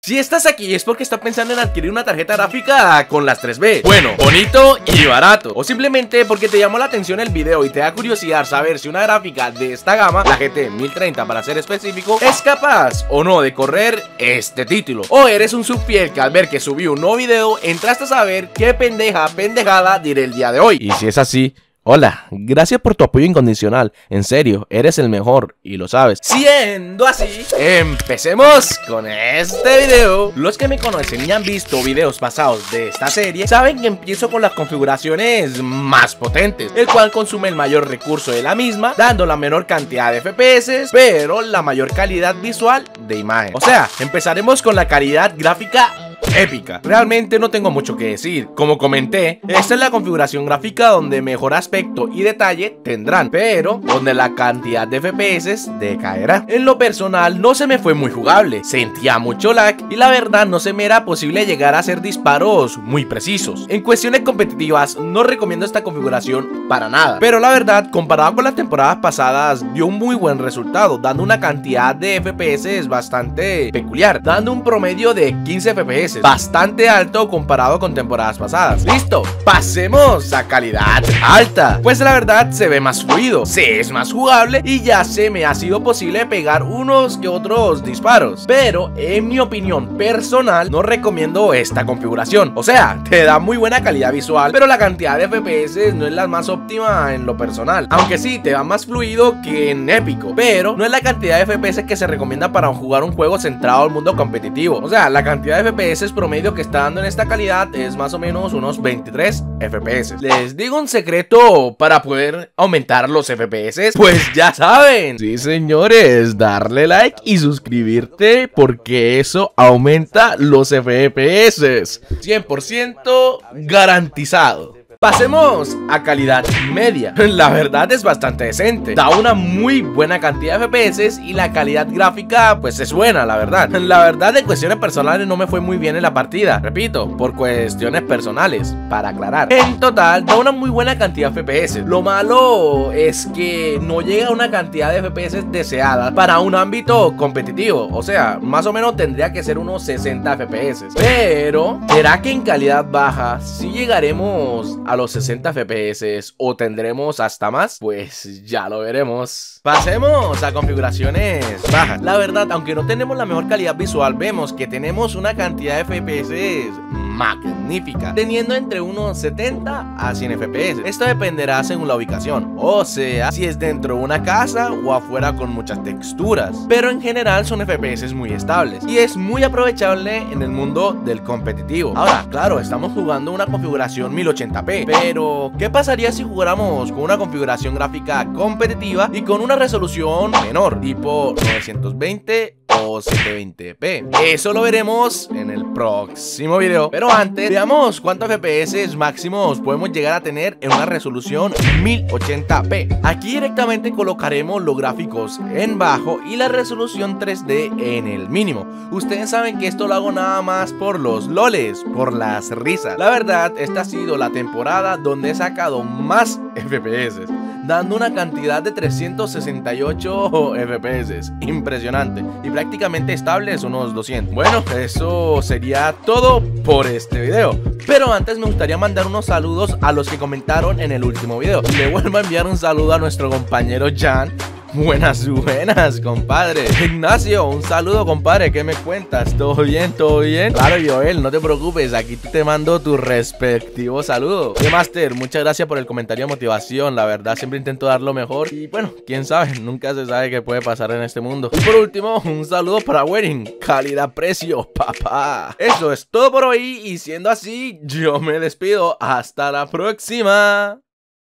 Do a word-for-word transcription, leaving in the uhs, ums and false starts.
Si estás aquí es porque estás pensando en adquirir una tarjeta gráfica con las tres B. Bueno, bonito y barato. O simplemente porque te llamó la atención el video y te da curiosidad saber si una gráfica de esta gama, la G T mil treinta para ser específico, es capaz o no de correr este título. O eres un subfiel que al ver que subí un nuevo video entraste a saber qué pendeja pendejada diré el día de hoy. Y si es así, hola, gracias por tu apoyo incondicional. En serio, eres el mejor y lo sabes. Siendo así, empecemos con este video. Los que me conocen y han visto videos pasados de esta serie saben que empiezo con las configuraciones más potentes, el cual consume el mayor recurso de la misma, dando la menor cantidad de F P S, pero la mayor calidad visual de imagen. O sea, empezaremos con la calidad gráfica épica. Realmente no tengo mucho que decir. Como comenté, esta es la configuración gráfica donde mejor aspecto y detalle tendrán, pero donde la cantidad de F P S decaerá. En lo personal no se me fue muy jugable, sentía mucho lag y la verdad no se me era posible llegar a hacer disparos muy precisos. En cuestiones competitivas no recomiendo esta configuración para nada, pero la verdad comparado con las temporadas pasadas dio un muy buen resultado, dando una cantidad de F P S bastante peculiar, dando un promedio de quince F P S, bastante alto comparado con temporadas pasadas. Listo, pasemos a calidad alta, pues la verdad se ve más fluido, se es más jugable y ya se me ha sido posible pegar unos que otros disparos, pero en mi opinión personal no recomiendo esta configuración. O sea, te da muy buena calidad visual, pero la cantidad de F P S no es la más óptima en lo personal, aunque sí te va más fluido que en épico, pero no es la cantidad de F P S que se recomienda para jugar un juego centrado al mundo competitivo. O sea, la cantidad de F P S promedio que está dando en esta calidad es más o menos unos veintitrés F P S. Les digo un secreto para poder aumentar los F P S, pues ya saben, sí señores, darle like y suscribirte porque eso aumenta los F P S cien por ciento garantizado. Pasemos a calidad media. La verdad es bastante decente, da una muy buena cantidad de F P S y la calidad gráfica pues es buena, la verdad. La verdad de cuestiones personales no me fue muy bien en la partida, repito, por cuestiones personales, para aclarar. En total da una muy buena cantidad de F P S. Lo malo es que no llega a una cantidad de F P S deseada para un ámbito competitivo. O sea, más o menos tendría que ser unos sesenta F P S. Pero, ¿será que en calidad baja sí llegaremos a los sesenta F P S o tendremos hasta más? Pues ya lo veremos. Pasemos a configuraciones bajas. La verdad, aunque no tenemos la mejor calidad visual, vemos que tenemos una cantidad de F P S magnífica, teniendo entre unos setenta a cien F P S. Esto dependerá según la ubicación, o sea, si es dentro de una casa o afuera con muchas texturas, pero en general son F P S muy estables y es muy aprovechable en el mundo del competitivo. Ahora, claro, estamos jugando una configuración mil ochenta p, pero ¿qué pasaría si jugáramos con una configuración gráfica competitiva y con una resolución menor, tipo novecientos veinte o setecientos veinte p? Eso lo veremos en el próximo video, pero antes veamos cuántos F P S máximos podemos llegar a tener en una resolución mil ochenta p. Aquí directamente colocaremos los gráficos en bajo y la resolución tres D en el mínimo. Ustedes saben que esto lo hago nada más por los loles, por las risas. La verdad, esta ha sido la temporada donde he sacado más F P S, dando una cantidad de trescientos sesenta y ocho F P S, impresionante, y prácticamente estables unos doscientos. Bueno, eso sería todo por este video, pero antes me gustaría mandar unos saludos a los que comentaron en el último video. Le vuelvo a enviar un saludo a nuestro compañero Jan. Buenas, buenas, compadre. Ignacio, un saludo, compadre. ¿Qué me cuentas? ¿Todo bien? ¿Todo bien? Claro, Joel, no te preocupes. Aquí te mando tu respectivo saludo. Y Master, muchas gracias por el comentario de motivación. La verdad, siempre intento dar lo mejor. Y bueno, quién sabe, nunca se sabe qué puede pasar en este mundo. Y por último, un saludo para Wedding. Calidad-precio, papá. Eso es todo por hoy. Y siendo así, yo me despido. Hasta la próxima.